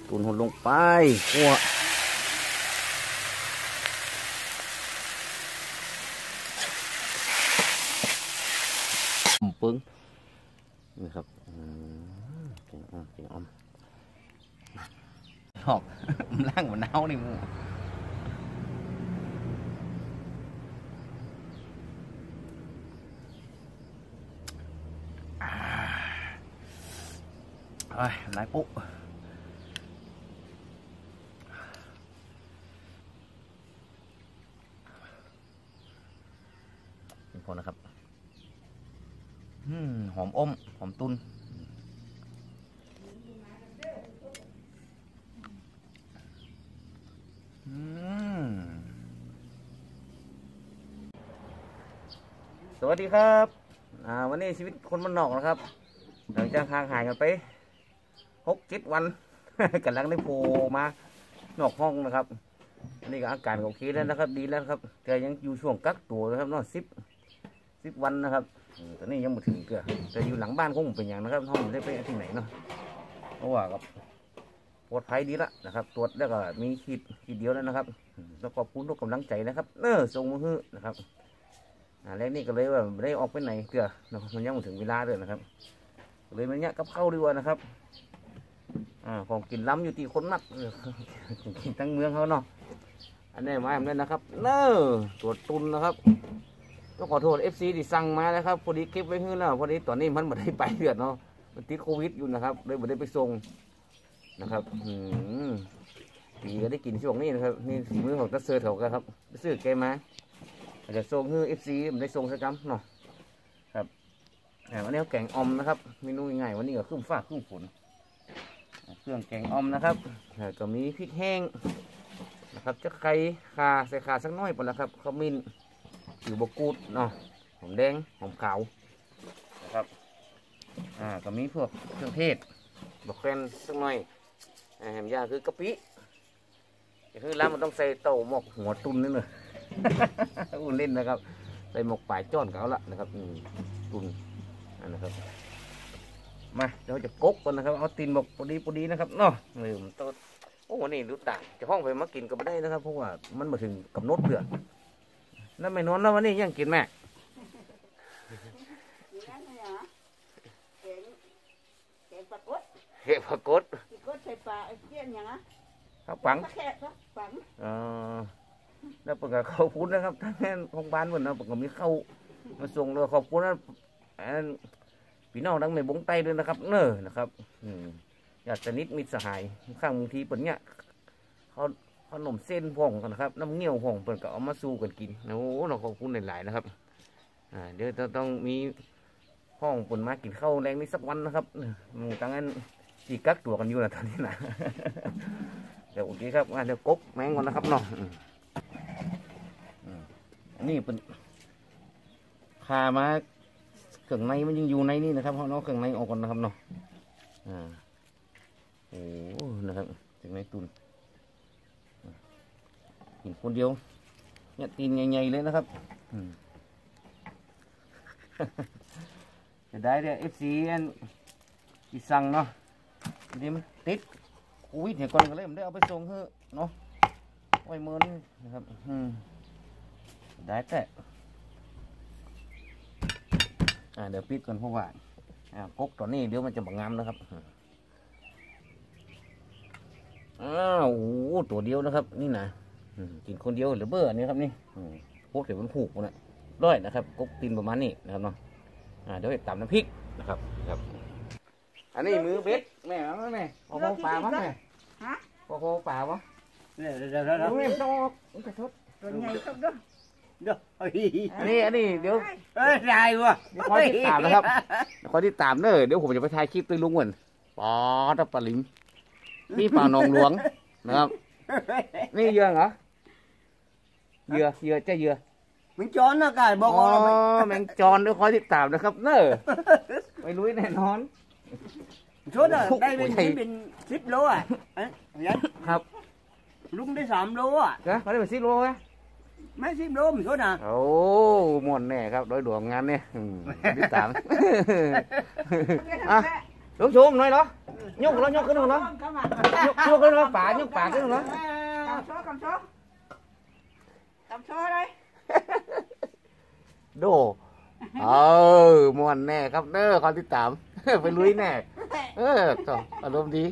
ตุนหดลงไปขั่วปึ้งนี่ครับเก่งอ้อมเก่งอ้อมชอบล่างเหมือนเน่านี่มูนายปุ๊เป็นพอนะครับหอมอมหอมตุนสวัสดีครับวันนี้ชีวิตคนบ้านนอกนะครับหลังจากห่างหายกันไป6-7 วัน กำลังได้โผล่มานอกห้องนะครับนี่ก็อาการโอเคแล้วนะครับดีแล้วครับแต่ยังอยู่ช่วงกักตัวนะครับนอก10 วันนะครับตอนนี้ยังไม่ถึงเกลือแต่อยู่หลังบ้านคงเป็นอย่างนะครับห้องได้ไปที่ไหนเนาะเพราะว่ากับปลอดภัยดีละนะครับตรวจแล้วก็มีขีดเดียวแล้วนะครับแล้วขอบคุณทุกกำลังใจนะครับส่งมือนะครับแล้วนี่ก็เลยว่าไม่ได้ออกไปไหนเกลือมันยังไม่ถึงเวลาเลยนะครับเลยมันเนี้ยกับเข้าดีกว่านะครับของกินล้ำอยู่ที่คนนักกินทั้งเมืองเขาเนาะอันนี้มาแบบนี้นะครับตรวจตุนนะครับต้องขอโทษ FC ที่สั่งมาแล้วครับพอดีเก็บไว้ให้แล้วพอดีตอนนี้มันไม่ได้ไปเดือดเนาะมันติดโควิดอยู่นะครับเลยไม่ได้ไปส่งนะครับปีก็ได้กินช่วงนี้นะครับนี่ฝีมือของตัดเซอร์เขาครับไปซื้อแกมาอาจจะส่งให้ FC มันได้ส่งสักคำเนาะครับวันนี้แกงอมนะครับเมนูง่ายวันนี้ก็ขึ้นฟ้าขึ้นฝนเครื่องแกงอมนะครับก็มีพริกแห้งนะครับจะไข่ข่าใส่ข่าสักน้อยพอแล้วครับขมิ้นอยู่บกูดเนาะหอมแดงหอมขาวนะครับก็มีพวกเครื่องเทศดอกแครสักน้อยแหมยาคือกะปิคือแล้วมันต้องใส่เต้าหมกหัวตุนนิดหน่อยอุ่นเล่นนะครับใส่หมกปลายจ้อนเขาละนะครับตุนนะครับมาเราจะกกก่อนนะครับเอาตีนหมกพอดีนะครับเนาะมันต้นโอ้วันนี้ดูต่างจะห้องไปมากินก็ไม่ได้นะครับเพราะว่ามันมาถึงกำหนดเดือดนั่นไม่นอนแล้ววันนี้ยังกินแม่เห็ดผักกดใส่ปลาเกี้ยนอย่างนั้นข้าวปังแล้วเปิดกับข้าวพุ้นนะครับทั้งนั้นของบ้านเหมือนเราเปิดกับมีข้าวมาส่งเลยขอบคุณนะพี่น้องทั้งในบงไตด้วยนะครับนะครับอยากจะนิดมิตรสหายข้างบางทีเปิดเนี้ยเขาขนมเส้นพองกันนะครับน้ำเงี้ยวพองเปิดก็เอามาสู้กันกินโอ้เราขอบคุณหลายๆนะครับเดี๋ยวต้องมีห้องเปิดมากินข้าวแรงนี้สักวันนะครับตั้งนั้นจีกักตัวกันอยู่นะตอนนี้นะเดี๋ยวโอเคครับเดี๋ยวกบแมงก่อนนะครับเนาะนี่เป็นคามาเครื่องในมันยังอยู่ในนี่นะครับเพราะน้องเครื่องในออกก่อนนะครับเนาะโอ้นะครับถึงในตุนกินคนเดียวเนี่ยตีนใหญ่ๆเลยนะครับจะได้เดี๋ยว FC ที่สั่งเนาะทีมันติดโควิดเนี่ยก่อนก็เลยมันได้เอาไปส่งเถอะเนาะไว้เมินนะครับได้แต่เดี๋ยวปิดก่อนเพราะว่ากกตอนนี้เดี๋ยวมันจะบังงามนะครับตัวเดียวนะครับนี่นะกินคนเดียวหรือเบอร์นี้ครับนี่พวกเดี๋ยวมันผูกนะร้อยนะครับกกตีนประมาณนี้นะครับเนาะเดี๋ยวตำน้ำพริกนะครับอันนี้มือเบ็ดแม่เอาแม่พอปลามั้งแม่พอปลาวะเนี่ยเดี๋ยวไม่ต้องกระทบตัวใหญ่ครับด้วยอันนี้เดี๋ยวได้วะขอที่ตามนะครับขอที่ตามเนอะเดี๋ยวผมจะไปถ่ายคลิปด้วยลุงเหมือนปอตะปลิงนี่ป่าหนองหลวงนะครับนี่เยื่อเหรอเยื่อเยื่อแมงจอนนะกายบอกแมงจอนเดี๋ยวขอที่ตามนะครับเนอะไม่รู้แน่นอนชุดได้เป็น10 โลอ่ะครับลุงได้3 โลอ่ะเขาได้เป็น10 โลไหมไม่10 โลมันชุดนะโอ้หมดแน่ครับโดยหลวงงานเนี่ยติดตาม Đúng xuống nói đó. Nhúc nó nhúc cái nó. Nhúc cái nó phá nhúc phá cái nó. Cầm số. Cầm số đây. Đồ. Muộn nè ครับเด้อคนที่ตาม ไปลุยแน่ต่ออารมณ์ดี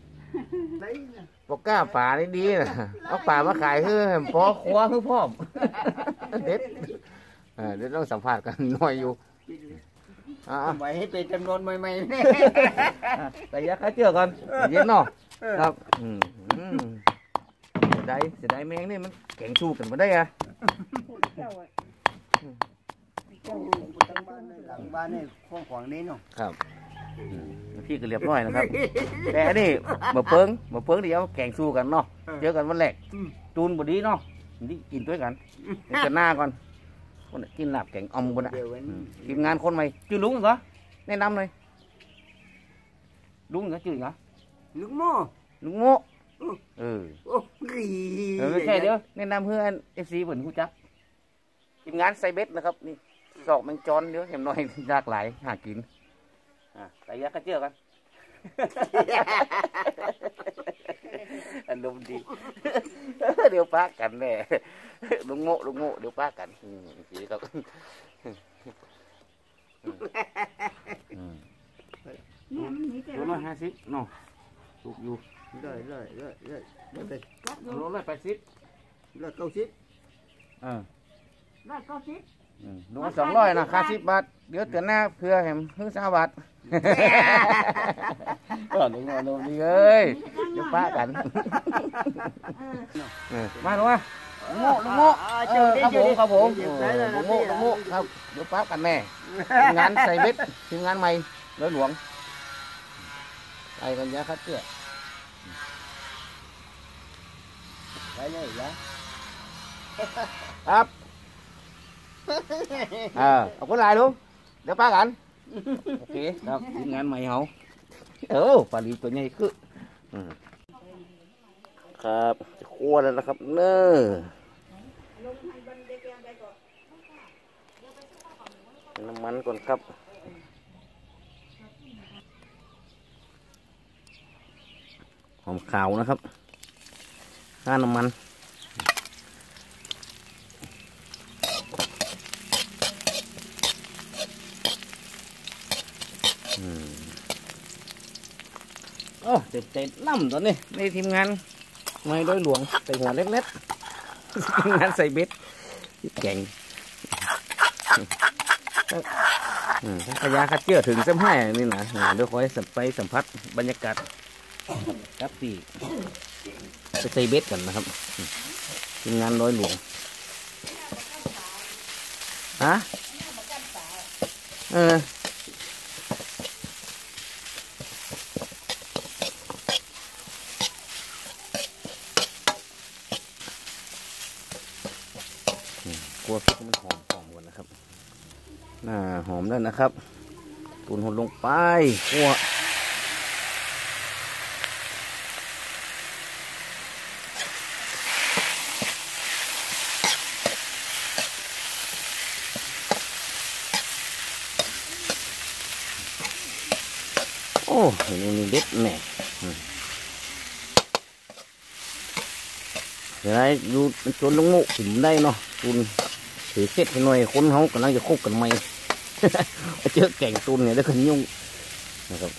บอกกล้าป่านี่ดีนะเอาป่ามาขายเพื่อพอครัวเพื่อพ่อมเด็ดเดี๋ยวต้องสัมภาษณ์กันหน่อยอยู่ไว้ให้เป็นจำนวนใหม่ๆแต่ยักษ์เชื่อกันเย็นเนาะครับเสียดายแมงนี่มันแข็งชูกันมาได้อะหลังบ้านนี่ข้องขวางนี้เนาะครับพี่ก็เรียบร้อยนะครับ แต่อันนี้มาเปิ้งเดี๋ยวแข่งสู้กันเนาะเจอกันวันแรกจูนบดีเนาะนี่กินด้วยกันจะหน้าก่อนคนกินหลับแข่งอมคนอ่ะทีมงานคนใหม่ชื่อลุงเหรอแนะนำเลยลุงเหรอชื่อเหรอลูกโม่ลุงโม่โอ้ยไม่ใช่เดี๋ยวแนะนำเพื่อนFCเหมือนผู้จักทีมงานไซเบสนะครับนี่สอกแมงจอนเดี๋ยวเห็นหน่อยยากหลายหากินแต่ยักษ์เชื่อกันอารมณ์ดีเดี๋ยวป้ากันแน่ลุงโง่เดี๋ยวป้ากันสีครับตัวน้อย50เนาะถูกอยู่เลยตัวน้อย80 ลุง200นะค่า10 บาทเดี๋ยวเตือนหน้าเพื่อแหมเพิ่ง20 บาทลุงโง่ดีเอ้ยเดี๋ยวป้ากันมาลุงโง่ครับผมลุงโง่ครับเดี๋ยวป้ากันแน่ทีมงานใส่เบ็ดทีมงานใหม่เรือหลวงไปกันยะครับเจ้าไปเลยเหรอครับเอาคนลายluônเดี๋ยวป้ากันโอเคครับทีมงานใหม่เหรอปลาลีตัวใหญ่คือครับจะคั่วแล้วนะครับเน้อน้ำมันก่อนครับหอมขาวนะครับค่าน้ำมันเต็มน้ำตอนนี้ในทีมงานไม่โดยหลวงใส่หัวเล็กๆทีมงานใส่เบ็ดแก่งพยาคัดเจือถึงซ้ำให้นี่นะเดี๋ยวคอยไปสัมผัสบรรยากาศครับที่ไปใส่เบ็ดกันนะครับทีมงานโดยหลวงคั่วพริกมันหอมก่อนนะครับหอมแล้วนะครับตุนหดลงไปคั่วนี่เด็ดแน่เดี๋ยวดูจนลุงโง่ถึงได้เนาะตุนถือเสร็จให้หน่อยคนเขากำลังจะคุกกันไหมเจอแก่งตุนเนี่ยได้ขยุ่งนะครับ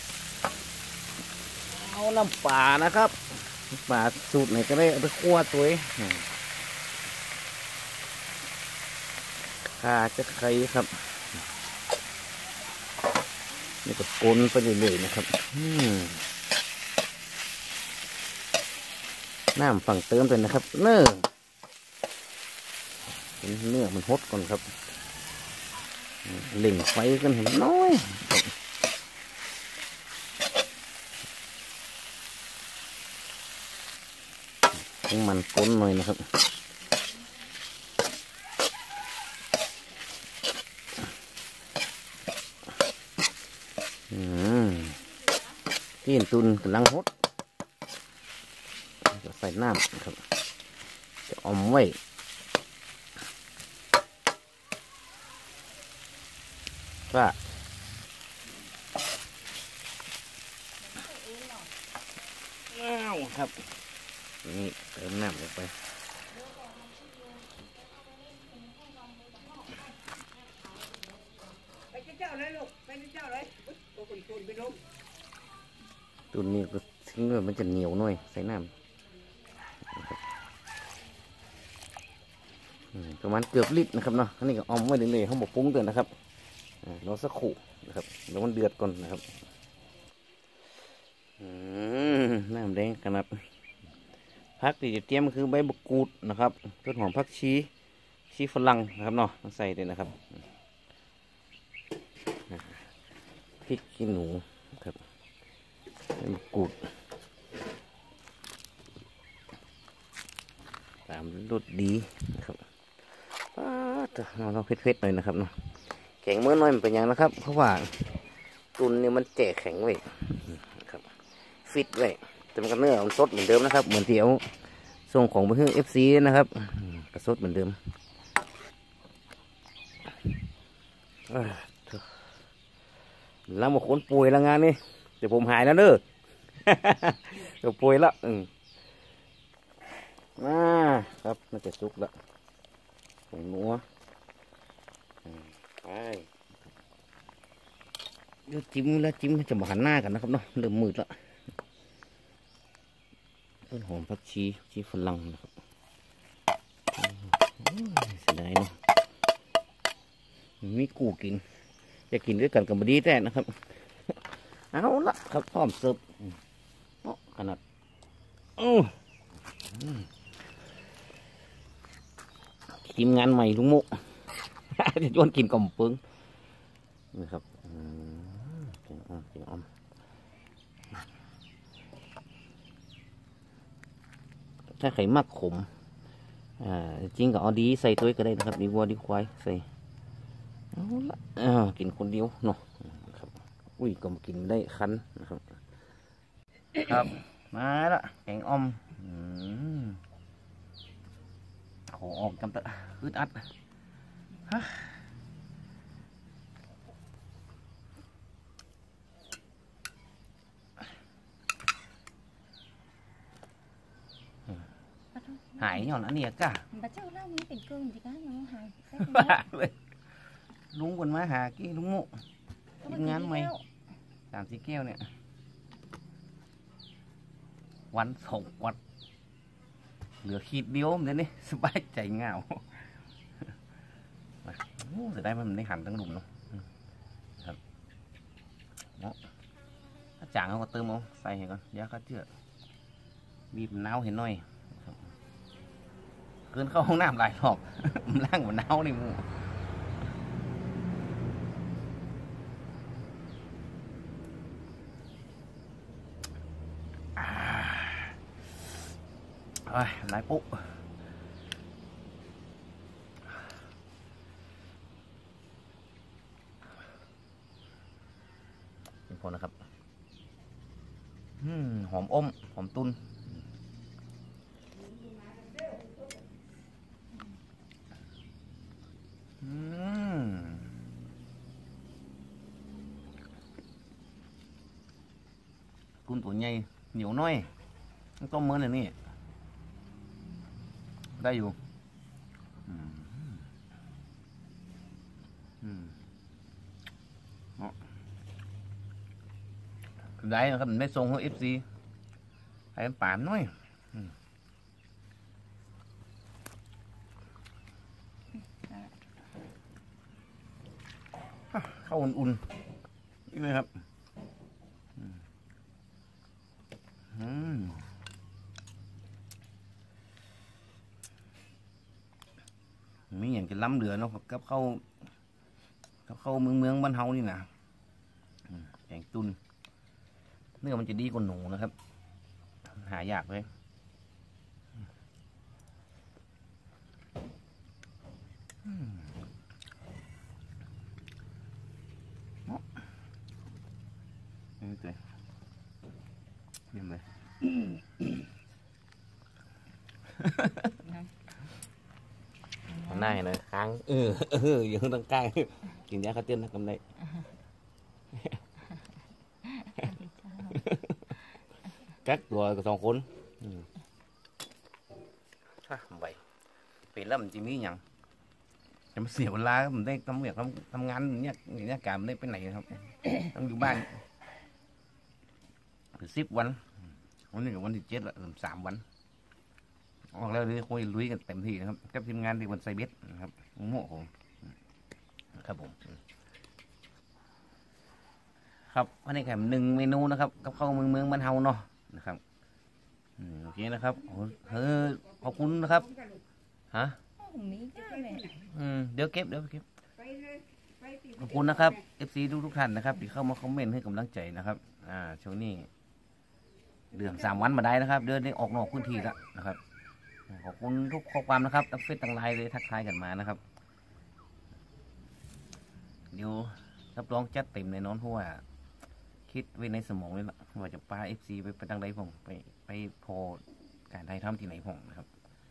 เอาน้ำป่านะครับป่าสูตรไหนก็ได้เอาไปคั่วตัวข้าจะใครครับนี่ก็กลนไปเรื่อยๆนะครับน้ำฝั่งเติมเลยนะครับเนื้อมันฮดก่อนครับเล่งไฟกันเห็นน้อยมันก้นหน่อยนะครับที่ตุนกำลังฮดจะใส่น้ำครับจะอมไว้ว่าอ้าวครับนี่เติมน้ำลงไปไปเจ้าเลยลูกไปเจ้าเลยตัวคนไปลงตัวนี้ก็ทิ้งเลยมันจะเหนียวหน่อยใส่น้ำประมาณเกือบลิตรนะครับเนาะอันนี้ก็ออมไว้เลยๆเขาบอกปรุงเตือนนะครับรอสักครู่นะครับแล้วมันเดือดก่อนนะครับน้ำแดงขนาดผักที่จะเตรียมคือใบบักกูดนะครับต้นหอมผักชีฝรั่งนะครับเนาะใส่เลยนะครับพริกขี้หนูครับใบบักกูดตามรสดีนะครับเราเผ็ดๆหน่อยนะครับเนาะแข็งเมื่อน้อยมันเป็นอย่างนะครับเพราะว่าตุนนี่มันแจกแข็งไว้ครับฟิตไว้แต่มันก็เนื้อมันสดเหมือนเดิมนะครับเหมือนที่เอาส่งของไปให้FCนะครับก็สดเหมือนเดิมแล้วมาคนป่วยละงานนี่เดี๋ยวผมหายแล้วเด้อ เดี๋ยวป่วยละครับน่าจะสุกละผงนัวไปเดี๋ยวจิ้มแล้วจิ้มจะมาหันหน้ากันนะครับเนาะเริ่มมืดละต้นหอมผักชีฝรั่งนะครับเสียดายเนาะมีกูกินจะกินด้วยกันกับบดีแต่นะครับเอาละครับพร้อมเสิร์ฟขนาดทีมงานใหม่ลุงโม จะชวนกินกล่อมปึ้งนะครับเก่งอ้อมถ้าไข่มักขมจริงก็เอาดีใส่ตัวก็ได้นะครับดีวัวดีควายใส่เอาละกินคนเดียวเนาะครับอุ้ยก็มากินได้คันนะครับครับมาละแกงอ้อมโหออกจำตะอึดอัดหายย้อนอันนี้ก้า bà cháu lao mớiเป็นcương thì cá nó hài เลยลุงคนมาหากี้ลุงโมกินงานใหม่3-4 แก้วเนี่ยวัน2 วันเหลือขีดเดียวเดี๋ยวนี้สบายใจเงาจะได้มันได้หันตั้งหลุมเนาะครับถ้าจางเขาก็เติมเอาใส่ให้ก่อนยาฆ่าเชื้อบีบมะนาวเห็นหน่อยเกินเข้าห้องน้ำหลายรอบมันล่างมะนาวนี่มูหลายปุ๊เป็นพอนะครับหอมอมหอมตุนตุนตัวใหญ่เหนียวน้อยต้มเหมือนอย่างนี้ได้อยู่ได้นะครับไม่ทรงของ FC ให้มันป่านน้อยเข้าอุ่นๆนี่เลยครับมีอย่างจะล้ำเหลือเนาะกับเข้าเมืองบ้านเฮานี่นะแกงตุนเนื้อมันจะดีกว่าหนูนะครับหายากเลยนี่เลยเยี่ยมเลยหน้าเห็นไหมค้างอยู่ตรงกลางกินยาฆ่าเชื้อนะกำไรกักตัวกับ2 คนไปเป็นแล้วมันจะมีอย่างจะมาเสียเวลามันได้ทำงานเนี่ยการมันได้ไปไหนครับ ต้องอยู่บ้าน10 วันวันนี้กับวันที่7ละ3 วันออกแล้วเลยคุยลุยกันเต็มที่นะครับกับทีมงานที่วันไซเบสนะครับโม่ผมครับผมครับวันนี้แค่1 เมนูนะครับกับข้าวเมืองบ้านเฮาเนาะนะครับโอเคนะครับขอบคุณนะครับฮะมีได้แม่เดี๋ยวเก็บไปเลยไปติขอบคุณนะครับ FC ทุกท่านนะครับที่เข้ามาคอมเมนต์ให้กำลังใจนะครับช่วงนี้เดือน3 วันมาได้นะครับ เดือนนี้ออกนอกพื้นที่แล้วนะครับขอบคุณทุกข้อความนะครับตั้งเฟซตั้งไลน์เลยทักทายกันมานะครับเดี๋ยวรับรองจัดเต็มในนอนเพราะว่าคิดไว้ในสมองเลยนะว่าจะพา FC ไปทางใดผมไปพอการถ่ายทำที่ไหนผมนะครับ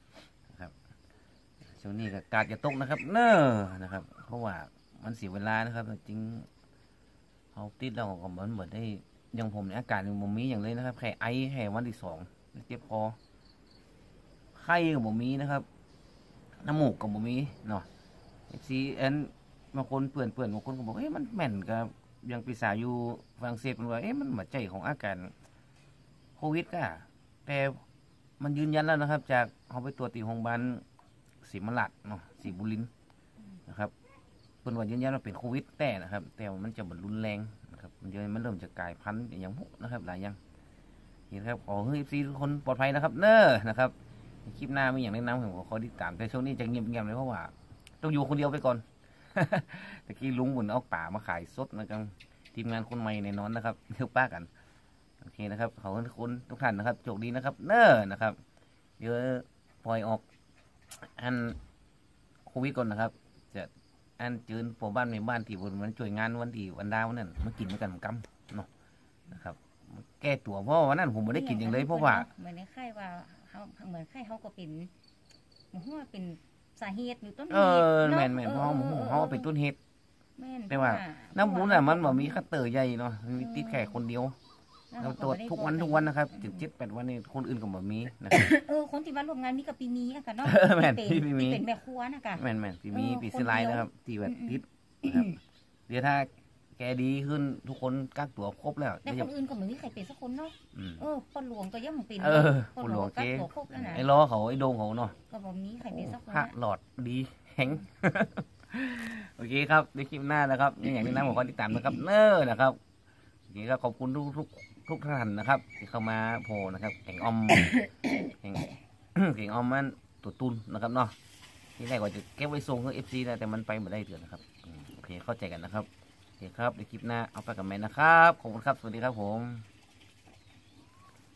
ช่วงนี้ก็กาดจะตกนะครับเน้อนะครับเพราะว่ามันเสียเวลานะครับจริงเอาติดเราก็เหมือนได้ยังผมในอากาศยังบ่มีอย่างเลยนะครับแค่ไอแค่วันที่2เจ็บคอไข้ก็บ่มีนะครับน้ำมูกก็บ่มีเนาะซีบางคนเปื่อนบางคนก็บอกมันแม่นกับยังปีศาจอยู่ฝรั่งเศสเป็นว่ามันมาใจของอาการโควิดก็แต่มันยืนยันแล้วนะครับจากเขาไปตรวจที่โรงพยาบาลศรีมราชเนาะศรีบุรินทร์นะครับเป็นว่ายืนยันว่าเป็นโควิดแต่นะครับแต่มันจะรุนแรงนะครับมันเริ่มจะกลายพันธุ์อย่างพวกนะครับหลายอย่างนี่นะครับขอให้ซีทุกคนปลอดภัยนะครับเน้อนะครับคลิปหน้ามีอย่างแนะนำผมขอติดตามแต่ช่วงนี้จะเงียบๆเลยเพราะว่าต้องอยู่คนเดียวไปก่อน ตะกี้ลุงบุญเอาป่ามาขายสดนะครับทีมงานคนใหม่ในนอนนะครับเที่ยวป้ากันโอเคนะครับขอบคุณทุกท่านนะครับโชคดีนะครับเน้อนะครับเดี๋ยวปล่อยออกอันโควิดก่อนนะครับจะอันจืนผัวบ้านในบ้านที่มันช่วยงานวันที่วันดาวนั่นมากินกันกำเนาะนะครับแก้ตัวเพราะวันนั้นผมไม่ได้กินอย่างเลยเพราะว่าเหมือนในไข้ว่าเขาเหมือนไข้เขาก็เป็นหมูหัวเป็นสาเหตุอยู่ต้นเหตุแม่นเพราะเขาเป็นต้นเหตุ แต่ว่าน้น้ำบุญน่ะมันแบบมีคัตเตอร์ใหญ่เนาะมีติดแค่คนเดียวเราตรวจทุกวันนะครับ7-8 วันนี่คนอื่นก็แบบมีนะครับคนที่มาร่วมงานมีกับปีมีอะกันเนาะแม่นพี่มีเป็นแม่ครัวนะกันแม่นพี่มีปีสไลด์นะครับที่แบบติดนะครับเดี๋ยวถ้าแกดีขึ้นทุกคนกักตัวครบแล้วแต่คนอื่นก็เหมือนมีใครเป็นสักคนเนาะปนหลวงก็ยังเป็นคนหลวงเจ๊ครบแล้วนะไอ้ล้อเขาไอ้โดงเขาเนาะก็บอกมีใครเป็นสักคนพระหลอดดีแข็ง โอเคครับในคลิปหน้านะครับอย่างนี้นะผมขอติดตามนะครับเน้อนะครับโอเคครับขอบคุณทุกท่านนะครับที่เข้ามาโพนะครับแข่งออม แข่งออมมันตัวตุนนะครับเนาะที่แรกว่าจะเก็บไว้ส่งให้ FC นะแต่มันไปไม่ได้เถื่อนนะครับโอเคเข้าใจกันนะครับโอเคครับในคลิปหน้าเอาไปกับแม่นะครับขอบคุณครับสวัสดีครับผม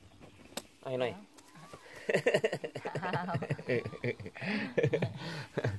เอาให้หน่อย